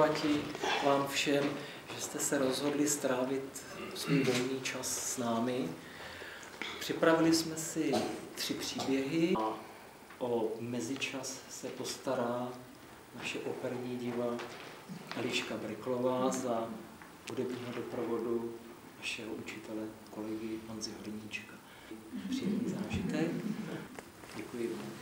zaplati vám všem, že jste se rozhodli strávit svůj volný čas s námi. Připravili jsme si 3 příběhy a o mezičas se postará naše operní diva Eliška Briklová za hudebního doprovodu našeho učitele, kolegy Honzy Horníčka. Příjemný zážitek. Děkuji vám.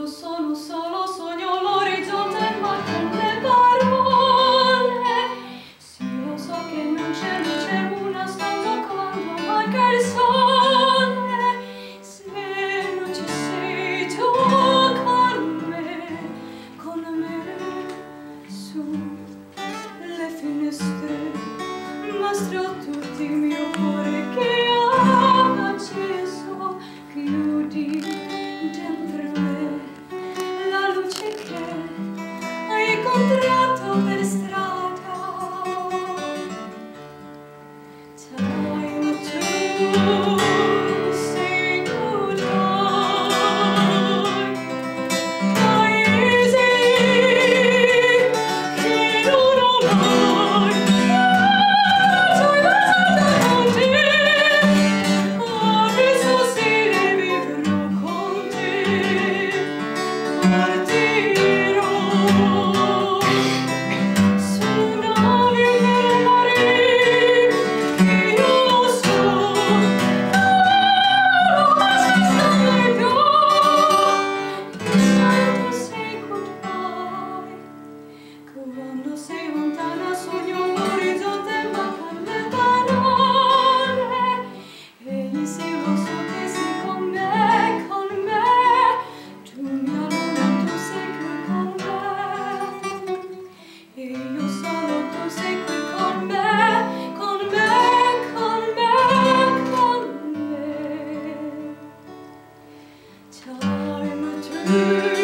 solo sogno l'orizzonte ma con le parole. Sì, lo so che non c'è luce una stanza quando manca il sole. Se non ci sei tu con me, su le finestre, mostro tutti il mio cuore che ha acceso, chiudi dentro me la luce che hai incontrato per strada. Time to say goodbye. Paesi che non ho mai baciato con te. Adesso se ne vivrò con te. Partirò su navi nel mare che io so. Ma se stai più, time to say goodbye. Quando sei lontana sogno l'orizzonte ma con le parole. E sì, lo so che sei con me, tu mia luna, tu sei qui con me. E io sono, tu sei qui con me, con me, con me, con me. Time to